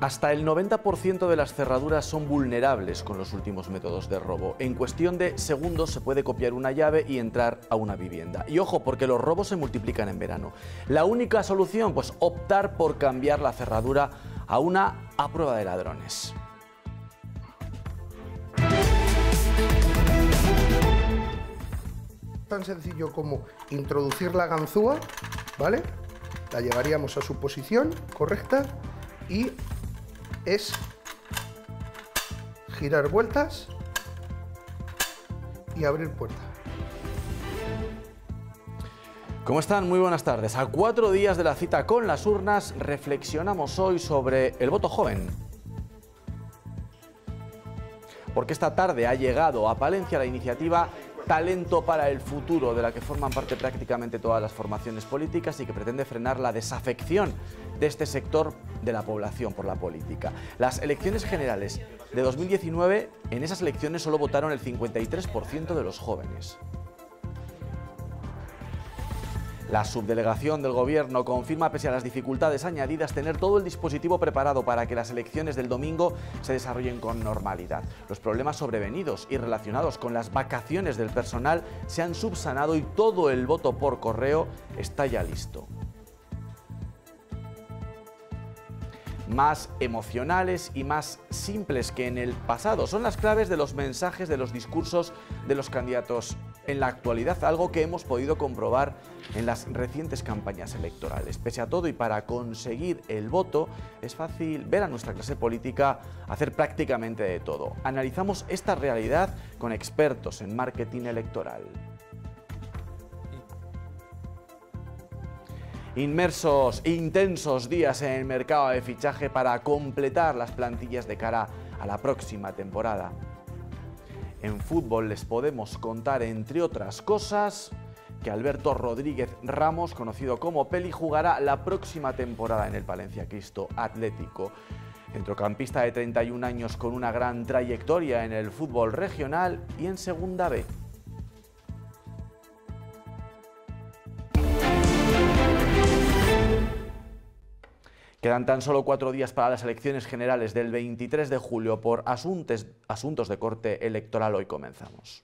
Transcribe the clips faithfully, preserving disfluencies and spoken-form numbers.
Hasta el noventa por ciento de las cerraduras son vulnerables con los últimos métodos de robo. En cuestión de segundos se puede copiar una llave y entrar a una vivienda. Y ojo, porque los robos se multiplican en verano. La única solución, pues optar por cambiar la cerradura a una a prueba de ladrones. Tan sencillo como introducir la ganzúa, ¿vale? La llevaríamos a su posición correcta y es girar vueltas y abrir puerta. ¿Cómo están? Muy buenas tardes. A cuatro días de la cita con las urnas, reflexionamos hoy sobre el voto joven. Porque esta tarde ha llegado a Palencia la iniciativa Talento para el Futuro, de la que forman parte prácticamente todas las formaciones políticas y que pretende frenar la desafección de este sector de la población por la política. Las elecciones generales de dos mil diecinueve, en esas elecciones solo votaron el cincuenta y tres por ciento de los jóvenes. La subdelegación del Gobierno confirma, pese a las dificultades añadidas, tener todo el dispositivo preparado para que las elecciones del domingo se desarrollen con normalidad. Los problemas sobrevenidos y relacionados con las vacaciones del personal se han subsanado y todo el voto por correo está ya listo. Más emocionales y más simples que en el pasado son las claves de los mensajes, de los discursos de los candidatos en la actualidad, algo que hemos podido comprobar en las recientes campañas electorales. Pese a todo y para conseguir el voto, es fácil ver a nuestra clase política hacer prácticamente de todo. Analizamos esta realidad con expertos en marketing electoral. Inmersos e intensos días en el mercado de fichaje para completar las plantillas de cara a la próxima temporada. En fútbol les podemos contar, entre otras cosas, que Alberto Rodríguez Ramos, conocido como Peli, jugará la próxima temporada en el Palencia Cristo Atlético. Centrocampista de treinta y un años con una gran trayectoria en el fútbol regional y en Segunda B. Quedan tan solo cuatro días para las elecciones generales del veintitrés de julio por asuntos, asuntos de corte electoral. Hoy comenzamos.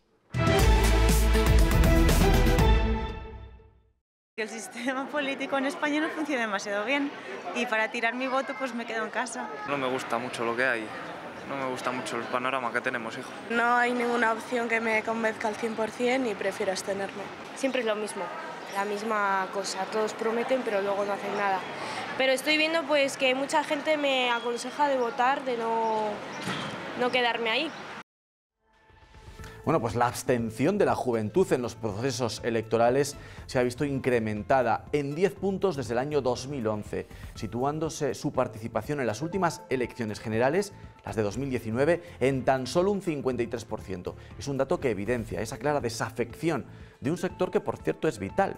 El sistema político en España no funciona demasiado bien y para tirar mi voto pues me quedo en casa. No me gusta mucho lo que hay, no me gusta mucho el panorama que tenemos, hijo. No hay ninguna opción que me convenzca al cien por cien y prefiero abstenerme. Siempre es lo mismo, la misma cosa, todos prometen pero luego no hacen nada. Pero estoy viendo pues que mucha gente me aconseja de votar, de no, no quedarme ahí. Bueno, pues la abstención de la juventud en los procesos electorales se ha visto incrementada en diez puntos desde el año dos mil once, situándose su participación en las últimas elecciones generales, las de dos mil diecinueve, en tan solo un cincuenta y tres por ciento. Es un dato que evidencia esa clara desafección de un sector que, por cierto, es vital.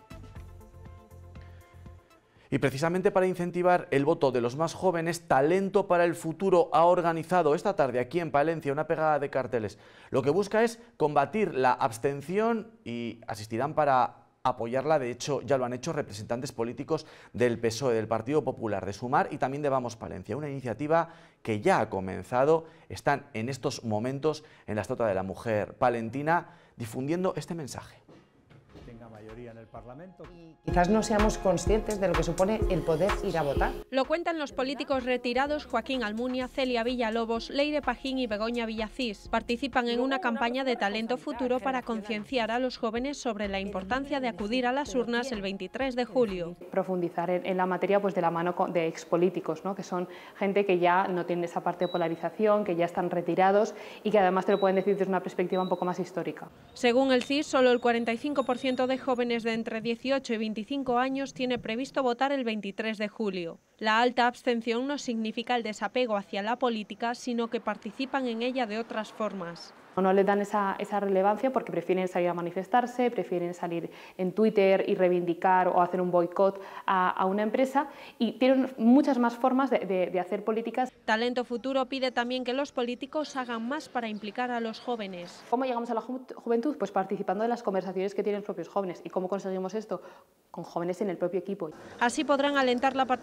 Y precisamente para incentivar el voto de los más jóvenes, Talento para el Futuro ha organizado esta tarde aquí en Palencia una pegada de carteles. Lo que busca es combatir la abstención y asistirán para apoyarla. De hecho, ya lo han hecho representantes políticos del P S O E, del Partido Popular, de Sumar y también de Vamos Palencia. Una iniciativa que ya ha comenzado. Están en estos momentos en la Estatua de la Mujer palentina difundiendo este mensaje. Mayoría en el Parlamento. Y quizás no seamos conscientes de lo que supone el poder ir a votar. Lo cuentan los políticos retirados Joaquín Almunia, Celia Villalobos, Leire Pajín y Begoña Villacís. Participan en una campaña de Talento Futuro para concienciar a los jóvenes sobre la importancia de acudir a las urnas el veintitrés de julio. Profundizar en, en la materia pues de la mano de expolíticos, ¿no? Que son gente que ya no tiene esa parte de polarización, que ya están retirados y que además te lo pueden decir desde una perspectiva un poco más histórica. Según el C I S, solo el cuarenta y cinco por ciento de jóvenes de entre dieciocho y veinticinco años tiene previsto votar el veintitrés de julio. La alta abstención no significa el desapego hacia la política, sino que participan en ella de otras formas. No le dan esa, esa relevancia porque prefieren salir a manifestarse, prefieren salir en Twitter y reivindicar o hacer un boicot a, a una empresa y tienen muchas más formas de, de, de hacer políticas. Talento Futuro pide también que los políticos hagan más para implicar a los jóvenes. ¿Cómo llegamos a la ju juventud? Pues participando de las conversaciones que tienen los propios jóvenes. ¿Y cómo conseguimos esto? Con jóvenes en el propio equipo. Así podrán alentar la participación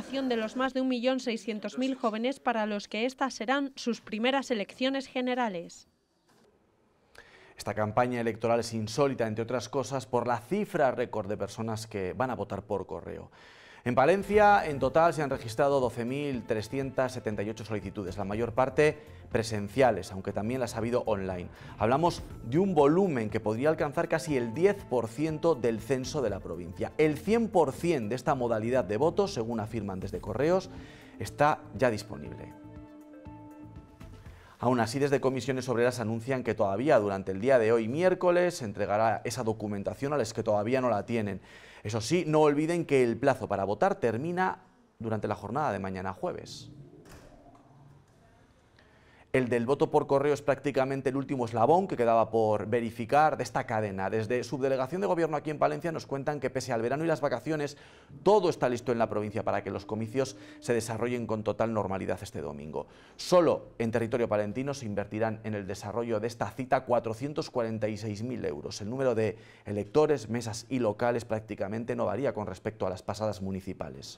participación de los más de un millón seiscientos mil jóvenes para los que estas serán sus primeras elecciones generales. Esta campaña electoral es insólita, entre otras cosas, por la cifra récord de personas que van a votar por correo. En Palencia, en total, se han registrado doce mil trescientas setenta y ocho solicitudes, la mayor parte presenciales, aunque también las ha habido online. Hablamos de un volumen que podría alcanzar casi el diez por ciento del censo de la provincia. El cien por cien de esta modalidad de votos, según afirman desde Correos, está ya disponible. Aún así, desde Comisiones Obreras anuncian que todavía durante el día de hoy, miércoles, se entregará esa documentación a los que todavía no la tienen. Eso sí, no olviden que el plazo para votar termina durante la jornada de mañana jueves. El del voto por correo es prácticamente el último eslabón que quedaba por verificar de esta cadena. Desde Subdelegación de Gobierno aquí en Palencia nos cuentan que pese al verano y las vacaciones, todo está listo en la provincia para que los comicios se desarrollen con total normalidad este domingo. Solo en territorio palentino se invertirán en el desarrollo de esta cita cuatrocientos cuarenta y seis mil euros. El número de electores, mesas y locales prácticamente no varía con respecto a las pasadas municipales.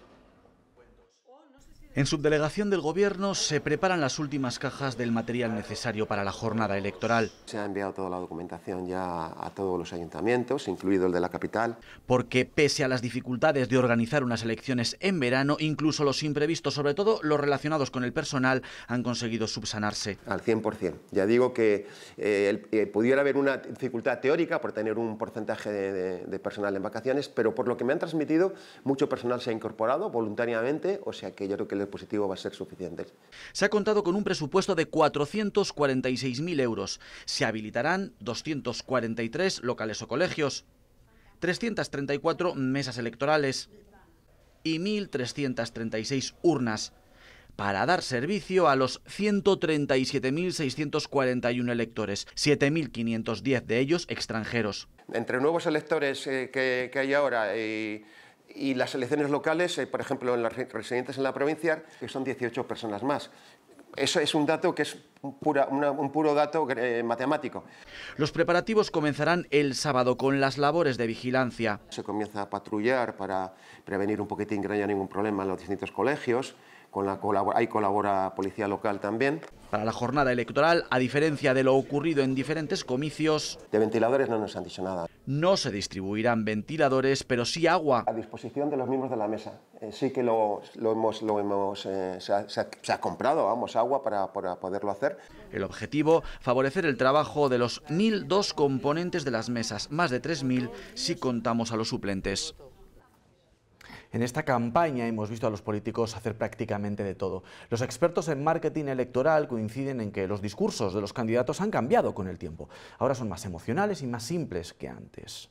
En Subdelegación del Gobierno se preparan las últimas cajas del material necesario para la jornada electoral. Se ha enviado toda la documentación ya a todos los ayuntamientos, incluido el de la capital. Porque pese a las dificultades de organizar unas elecciones en verano, incluso los imprevistos, sobre todo los relacionados con el personal, han conseguido subsanarse. Al cien por cien. Ya digo que eh, eh, pudiera haber una dificultad teórica por tener un porcentaje de, de, de personal en vacaciones, pero por lo que me han transmitido, mucho personal se ha incorporado voluntariamente, o sea que yo creo que el positivo va a ser suficiente. Se ha contado con un presupuesto de cuatrocientos cuarenta y seis mil euros. Se habilitarán doscientos cuarenta y tres locales o colegios, trescientas treinta y cuatro mesas electorales y mil trescientas treinta y seis urnas para dar servicio a los ciento treinta y siete mil seiscientos cuarenta y uno electores, siete mil quinientos diez de ellos extranjeros. Entre nuevos electores eh, que, que hay ahora y... Y las elecciones locales, eh, por ejemplo, en las residentes en la provincia, que son dieciocho personas más. Eso es un dato que es un, pura, una, un puro dato eh, matemático. Los preparativos comenzarán el sábado con las labores de vigilancia. Se comienza a patrullar para prevenir un poquitín que no haya ningún problema en los distintos colegios. Con la colabora, ahí colabora policía local también. Para la jornada electoral, a diferencia de lo ocurrido en diferentes comicios, de ventiladores no nos han dicho nada. No se distribuirán ventiladores, pero sí agua. A disposición de los miembros de la mesa. Eh, sí que lo, lo hemos, lo hemos eh, se, ha, se, ha, se ha comprado, vamos, agua para, para poderlo hacer. El objetivo, favorecer el trabajo de los mil dos componentes de las mesas, más de tres mil si contamos a los suplentes. En esta campaña hemos visto a los políticos hacer prácticamente de todo. Los expertos en marketing electoral coinciden en que los discursos de los candidatos han cambiado con el tiempo. Ahora son más emocionales y más simples que antes.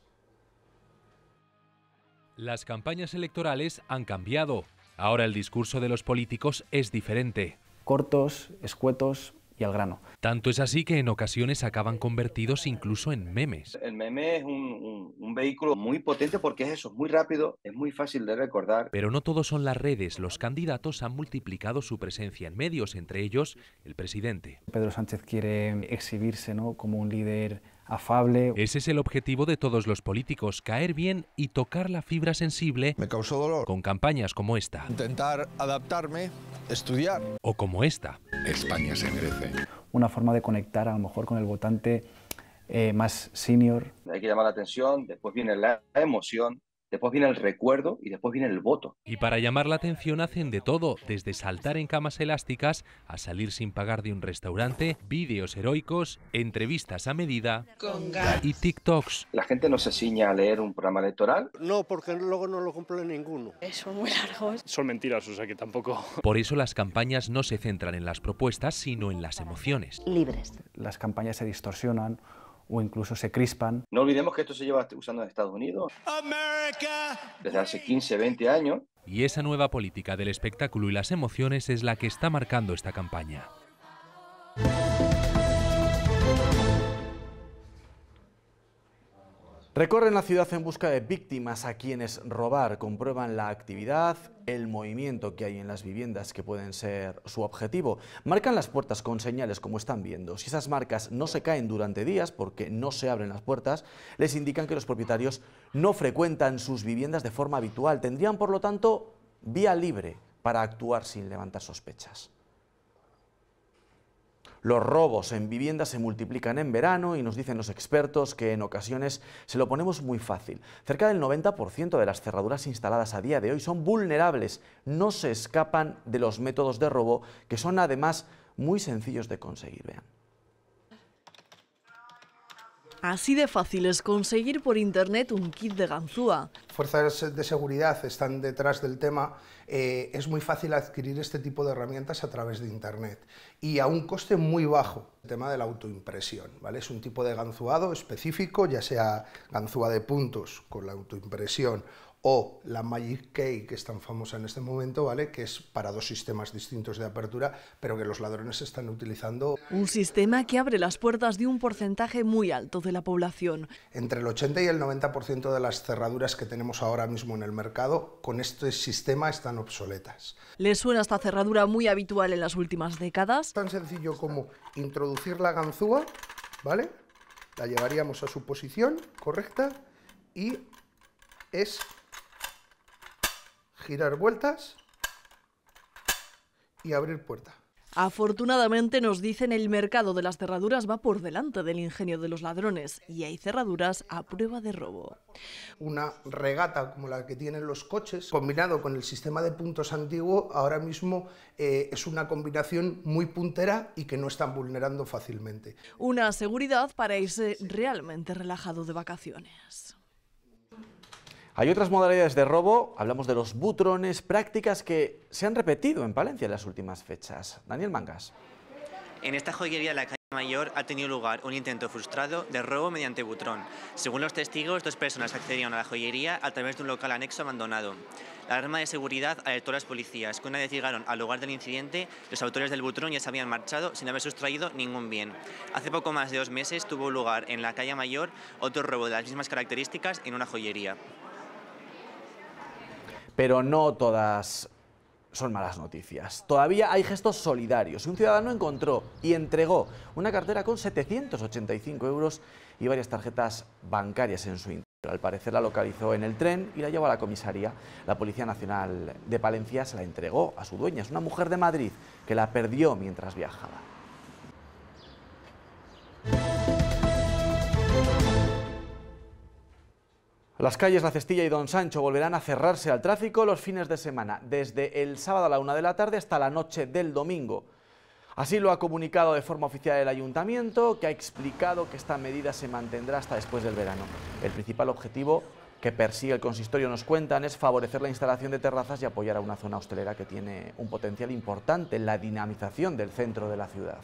Las campañas electorales han cambiado. Ahora el discurso de los políticos es diferente. Cortos, escuetos y al grano. Tanto es así que en ocasiones acaban convertidos incluso en memes. El meme es un, un, un vehículo muy potente porque es eso, muy rápido, es muy fácil de recordar. Pero no todo son las redes. Los candidatos han multiplicado su presencia en medios, entre ellos el presidente. Pedro Sánchez quiere exhibirse, ¿no?, como un líder afable. Ese es el objetivo de todos los políticos, caer bien y tocar la fibra sensible. Me causó dolor. Con campañas como esta. Intentar adaptarme, estudiar. O como esta. España se merece. Una forma de conectar a lo mejor con el votante eh, más senior. Hay que llamar la atención, después viene la emoción, después viene el recuerdo y después viene el voto. Y para llamar la atención hacen de todo, desde saltar en camas elásticas a salir sin pagar de un restaurante, vídeos heroicos, entrevistas a medida y TikToks. La gente no se ciña a leer un programa electoral. No, porque luego no lo cumple ninguno. Son muy largos. Son mentiras, o sea que tampoco... Por eso las campañas no se centran en las propuestas, sino en las emociones. Libres. Las campañas se distorsionan o incluso se crispan. No olvidemos que esto se lleva usando en Estados Unidos America. Desde hace quince, veinte años. Y esa nueva política del espectáculo y las emociones es la que está marcando esta campaña. Recorren la ciudad en busca de víctimas a quienes robar, comprueban la actividad, el movimiento que hay en las viviendas que pueden ser su objetivo. Marcan las puertas con señales como están viendo. Si esas marcas no se caen durante días porque no se abren las puertas, les indican que los propietarios no frecuentan sus viviendas de forma habitual. Tendrían, por lo tanto, vía libre para actuar sin levantar sospechas. Los robos en viviendas se multiplican en verano y nos dicen los expertos que en ocasiones se lo ponemos muy fácil. Cerca del noventa por ciento de las cerraduras instaladas a día de hoy son vulnerables, no se escapan de los métodos de robo, que son además muy sencillos de conseguir. Vean. Así de fácil es conseguir por internet un kit de ganzúa. Fuerzas de seguridad están detrás del tema. Eh, es muy fácil adquirir este tipo de herramientas a través de internet y a un coste muy bajo. El tema de la autoimpresión, ¿vale? Es un tipo de ganzuado específico, ya sea ganzúa de puntos con la autoimpresión o la Magic Key, que es tan famosa en este momento, ¿vale? Que es para dos sistemas distintos de apertura, pero que los ladrones están utilizando. Un sistema que abre las puertas de un porcentaje muy alto de la población. Entre el ochenta y el noventa por ciento de las cerraduras que tenemos ahora mismo en el mercado, con este sistema están obsoletas. ¿Les suena esta cerradura muy habitual en las últimas décadas? Tan sencillo como introducir la ganzúa, ¿vale? La llevaríamos a su posición correcta y es girar vueltas y abrir puerta. Afortunadamente, nos dicen, el mercado de las cerraduras va por delante del ingenio de los ladrones y hay cerraduras a prueba de robo. Una regata como la que tienen los coches, combinado con el sistema de puntos antiguo, ahora mismo eh, es una combinación muy puntera y que no están vulnerando fácilmente. Una seguridad para irse realmente relajado de vacaciones. Hay otras modalidades de robo, hablamos de los butrones, prácticas que se han repetido en Palencia en las últimas fechas. Daniel Mangas. En esta joyería de la calle Mayor ha tenido lugar un intento frustrado de robo mediante butrón. Según los testigos, dos personas accedieron a la joyería a través de un local anexo abandonado. La alarma de seguridad alertó a las policías, que una vez llegaron al lugar del incidente, los autores del butrón ya se habían marchado sin haber sustraído ningún bien. Hace poco más de dos meses tuvo lugar en la calle Mayor otro robo de las mismas características en una joyería. Pero no todas son malas noticias. Todavía hay gestos solidarios. Un ciudadano encontró y entregó una cartera con setecientos ochenta y cinco euros y varias tarjetas bancarias en su interior. Al parecer la localizó en el tren y la llevó a la comisaría. La Policía Nacional de Palencia se la entregó a su dueña. Es una mujer de Madrid que la perdió mientras viajaba. Las calles La Cestilla y Don Sancho volverán a cerrarse al tráfico los fines de semana, desde el sábado a la una de la tarde hasta la noche del domingo. Así lo ha comunicado de forma oficial el Ayuntamiento, que ha explicado que esta medida se mantendrá hasta después del verano. El principal objetivo que persigue el consistorio, nos cuentan, es favorecer la instalación de terrazas y apoyar a una zona hostelera que tiene un potencial importante en la dinamización del centro de la ciudad.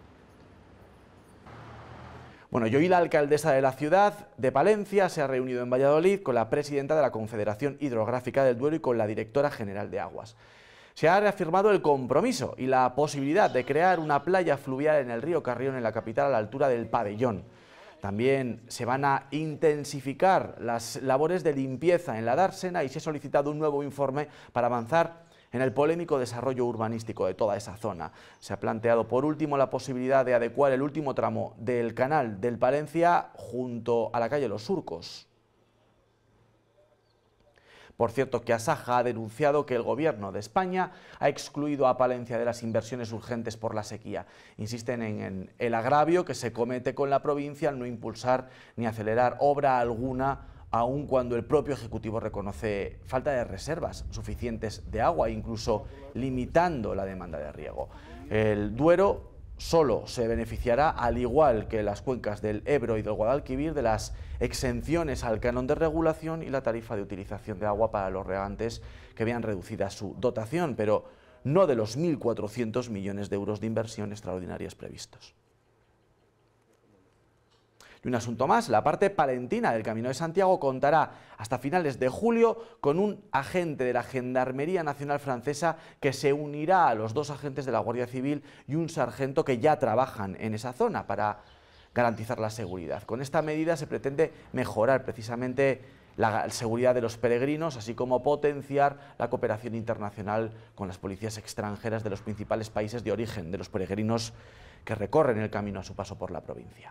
Bueno, y hoy la alcaldesa de la ciudad de Palencia se ha reunido en Valladolid con la presidenta de la Confederación Hidrográfica del Duero y con la directora general de Aguas. Se ha reafirmado el compromiso y la posibilidad de crear una playa fluvial en el río Carrión, en la capital, a la altura del Pabellón. También se van a intensificar las labores de limpieza en la dársena y se ha solicitado un nuevo informe para avanzar en el polémico desarrollo urbanístico de toda esa zona. Se ha planteado por último la posibilidad de adecuar el último tramo del canal del Palencia junto a la calle Los Surcos. Por cierto, que Asaja ha denunciado que el Gobierno de España ha excluido a Palencia de las inversiones urgentes por la sequía. Insisten en el agravio que se comete con la provincia al no impulsar ni acelerar obra alguna, aun cuando el propio Ejecutivo reconoce falta de reservas suficientes de agua, incluso limitando la demanda de riego. El Duero solo se beneficiará, al igual que las cuencas del Ebro y del Guadalquivir, de las exenciones al canon de regulación y la tarifa de utilización de agua para los regantes que vean reducida su dotación, pero no de los mil cuatrocientos millones de euros de inversión extraordinarias previstos. Y un asunto más, la parte palentina del Camino de Santiago contará hasta finales de julio con un agente de la Gendarmería Nacional Francesa que se unirá a los dos agentes de la Guardia Civil y un sargento que ya trabajan en esa zona para garantizar la seguridad. Con esta medida se pretende mejorar precisamente la seguridad de los peregrinos, así como potenciar la cooperación internacional con las policías extranjeras de los principales países de origen de los peregrinos que recorren el camino a su paso por la provincia.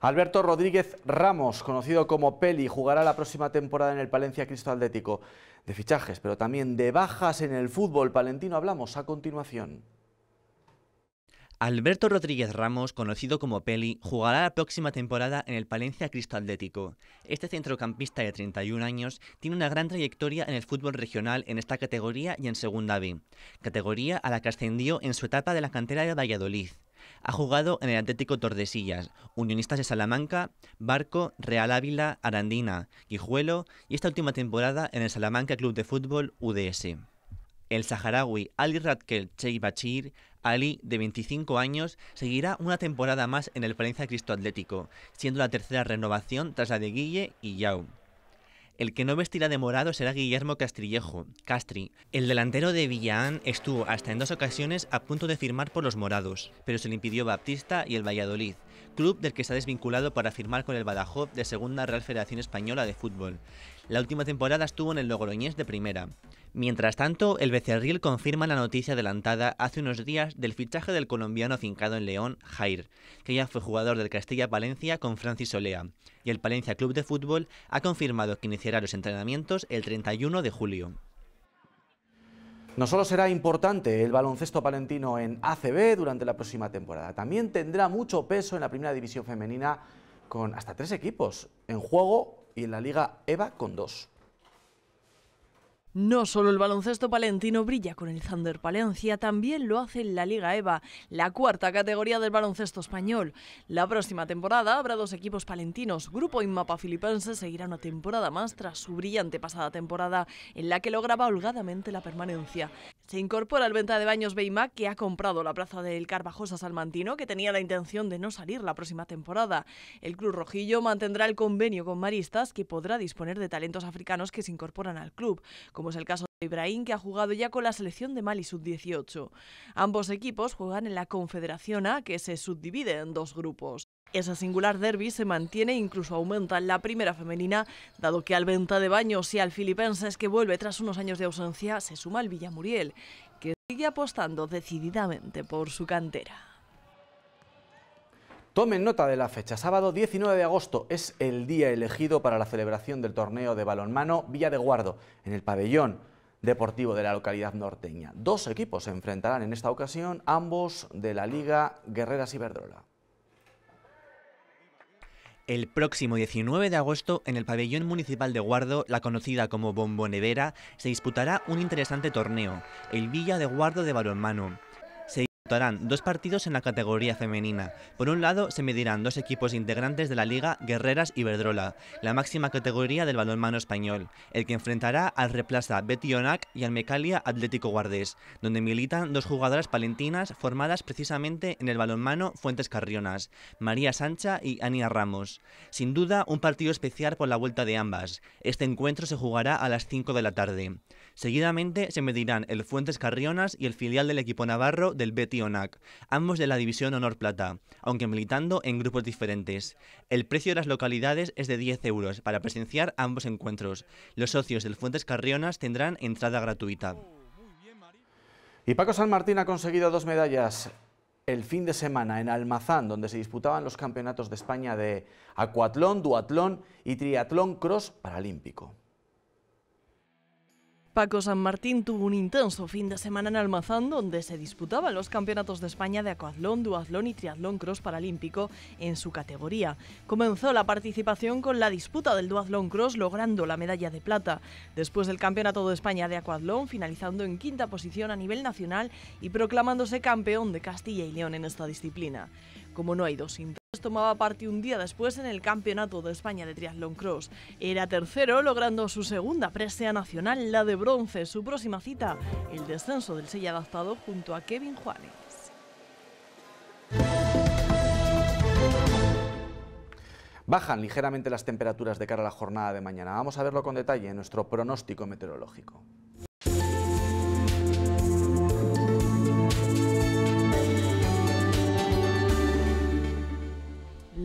Alberto Rodríguez Ramos, conocido como Peli, jugará la próxima temporada en el Palencia Cristo Atlético. De fichajes, pero también de bajas en el fútbol palentino hablamos a continuación. Alberto Rodríguez Ramos, conocido como Peli, jugará la próxima temporada en el Palencia Cristo Atlético. Este centrocampista de treinta y un años tiene una gran trayectoria en el fútbol regional en esta categoría y en Segunda B, categoría a la que ascendió en su etapa de la cantera de Valladolid. Ha jugado en el Atlético Tordesillas, Unionistas de Salamanca, Barco, Real Ávila, Arandina, Guijuelo y esta última temporada en el Salamanca Club de Fútbol U D S. El saharaui Ali Radkel Cheibachir, Ali, de veinticinco años, seguirá una temporada más en el Palencia Cristo Atlético, siendo la tercera renovación tras la de Guille y Yao. El que no vestirá de morado será Guillermo Castrillejo, Castri. El delantero de Villaán estuvo hasta en dos ocasiones a punto de firmar por los morados, pero se le impidió Baptista y el Valladolid, club del que se ha desvinculado para firmar con el Badajoz de Segunda Real Federación Española de Fútbol. La última temporada estuvo en el Logroñés de Primera. Mientras tanto, el Becerril confirma la noticia adelantada hace unos días del fichaje del colombiano afincado en León, Jair, que ya fue jugador del Castilla-Palencia con Francis Olea, y el Palencia Club de Fútbol ha confirmado que iniciará los entrenamientos el treinta y uno de julio. No solo será importante el baloncesto palentino en A C B durante la próxima temporada, también tendrá mucho peso en la primera división femenina con hasta tres equipos en juego y en la Liga EVA con dos. No solo el baloncesto palentino brilla con el Thunder Palencia, también lo hace en la Liga EVA, la cuarta categoría del baloncesto español. La próxima temporada habrá dos equipos palentinos. Grupo Inmapa Filipense seguirá una temporada más tras su brillante pasada temporada, en la que lograba holgadamente la permanencia. Se incorpora el Venta de Baños Beimac, que ha comprado la plaza del Carvajosa Salmantino, que tenía la intención de no salir la próxima temporada. El club rojillo mantendrá el convenio con Maristas, que podrá disponer de talentos africanos que se incorporan al club, como es el caso de Ibrahim, que ha jugado ya con la selección de Mali sub dieciocho. Ambos equipos juegan en la Confederación A, que se subdivide en dos grupos. Ese singular derbi se mantiene e incluso aumenta en la primera femenina, dado que al Venta de Baños y al Filipenses, que vuelve tras unos años de ausencia, se suma el Villamuriel, que sigue apostando decididamente por su cantera. Tomen nota de la fecha, sábado diecinueve de agosto es el día elegido para la celebración del torneo de balonmano Villa de Guardo, en el pabellón deportivo de la localidad norteña. Dos equipos se enfrentarán en esta ocasión, ambos de la Liga Guerreras Iberdrola. El próximo diecinueve de agosto, en el pabellón municipal de Guardo, la conocida como Bombonevera, se disputará un interesante torneo, el Villa de Guardo de balonmano. Disputarán dos partidos en la categoría femenina. Por un lado, se medirán dos equipos integrantes de la Liga Guerreras Iberdrola, la máxima categoría del balonmano español, el que enfrentará al Replaza Betionac y al Mecalia Atlético Guardés, donde militan dos jugadoras palentinas formadas precisamente en el balonmano Fuentes Carrionas, María Sancha y Ania Ramos. Sin duda, un partido especial por la vuelta de ambas. Este encuentro se jugará a las cinco de la tarde. Seguidamente se medirán el Fuentes Carrionas y el filial del equipo navarro del Betionac, ambos de la División Honor Plata, aunque militando en grupos diferentes. El precio de las localidades es de diez euros para presenciar ambos encuentros. Los socios del Fuentes Carrionas tendrán entrada gratuita. Y Paco San Martín ha conseguido dos medallas el fin de semana en Almazán, donde se disputaban los campeonatos de España de acuatlón, duatlón y triatlón cross paralímpico. Paco San Martín tuvo un intenso fin de semana en Almazán, donde se disputaban los campeonatos de España de acuatlón, duatlón y triatlón cross paralímpico en su categoría. Comenzó la participación con la disputa del duatlón cross, logrando la medalla de plata, después del campeonato de España de acuatlón, finalizando en quinta posición a nivel nacional y proclamándose campeón de Castilla y León en esta disciplina. Como no hay dos intentos, tomaba parte un día después en el Campeonato de España de Triatlón Cross. Era tercero, logrando su segunda presea nacional, la de bronce. Su próxima cita, el descenso del Sella adaptado junto a Kevin Juárez. Bajan ligeramente las temperaturas de cara a la jornada de mañana. Vamos a verlo con detalle en nuestro pronóstico meteorológico.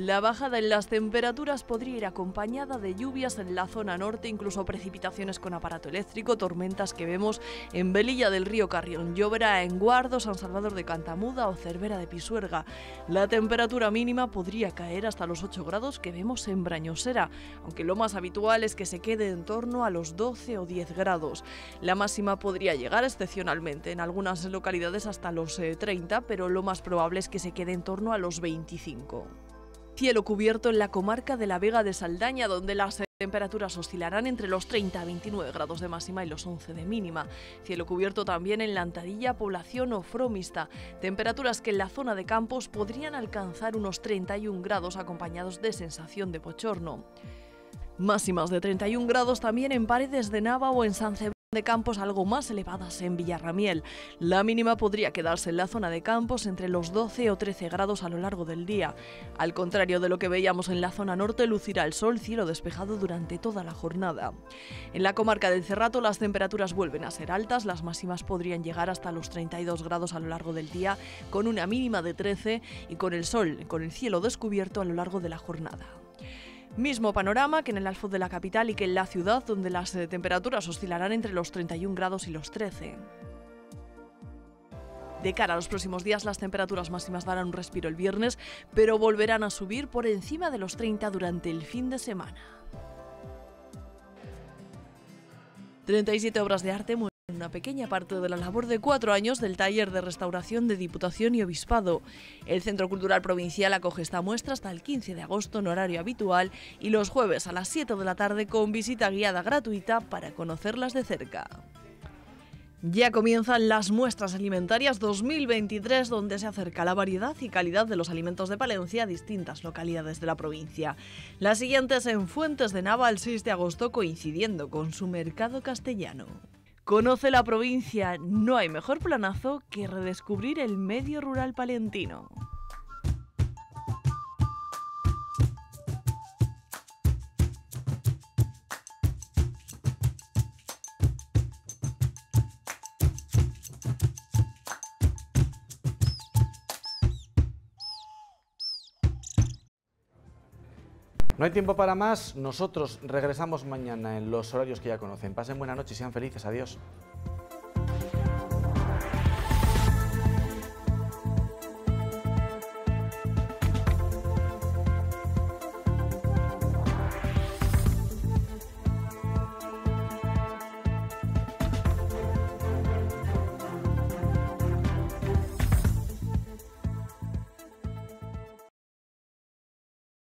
La bajada en las temperaturas podría ir acompañada de lluvias en la zona norte, incluso precipitaciones con aparato eléctrico, tormentas que vemos en Velilla del Río Carrión. Lloverá en Guardo, San Salvador de Cantamuda o Cervera de Pisuerga. La temperatura mínima podría caer hasta los ocho grados que vemos en Brañosera, aunque lo más habitual es que se quede en torno a los doce o diez grados. La máxima podría llegar excepcionalmente en algunas localidades hasta los eh, treinta, pero lo más probable es que se quede en torno a los veinticinco. Cielo cubierto en la comarca de la Vega de Saldaña, donde las temperaturas oscilarán entre los treinta a veintinueve grados de máxima y los once de mínima. Cielo cubierto también en Lantadilla, Población o Fromista. Temperaturas que en la zona de Campos podrían alcanzar unos treinta y un grados acompañados de sensación de bochorno. Máximas de treinta y un grados también en Paredes de Nava o en San Cebrián de Campos, algo más elevadas en Villarramiel. La mínima podría quedarse en la zona de Campos entre los doce o trece grados a lo largo del día. Al contrario de lo que veíamos en la zona norte, lucirá el sol, cielo despejado durante toda la jornada. En la comarca del Cerrato las temperaturas vuelven a ser altas, las máximas podrían llegar hasta los treinta y dos grados a lo largo del día, con una mínima de trece y con el sol, con el cielo descubierto a lo largo de la jornada. Mismo panorama que en el Alfoz de la capital y que en la ciudad, donde las eh, temperaturas oscilarán entre los treinta y un grados y los trece. De cara a los próximos días, las temperaturas máximas darán un respiro el viernes, pero volverán a subir por encima de los treinta durante el fin de semana. treinta y siete obras de arte muestran una pequeña parte de la labor de cuatro años del taller de restauración de Diputación y Obispado. El Centro Cultural Provincial acoge esta muestra hasta el quince de agosto en horario habitual y los jueves a las siete de la tarde con visita guiada gratuita para conocerlas de cerca. Ya comienzan las muestras alimentarias dos mil veintitrés, donde se acerca la variedad y calidad de los alimentos de Palencia a distintas localidades de la provincia. Las siguientes en Fuentes de Nava el seis de agosto, coincidiendo con su mercado castellano. Conoce la provincia, no hay mejor planazo que redescubrir el medio rural palentino. No hay tiempo para más, nosotros regresamos mañana en los horarios que ya conocen. Pasen buena noche y sean felices, adiós.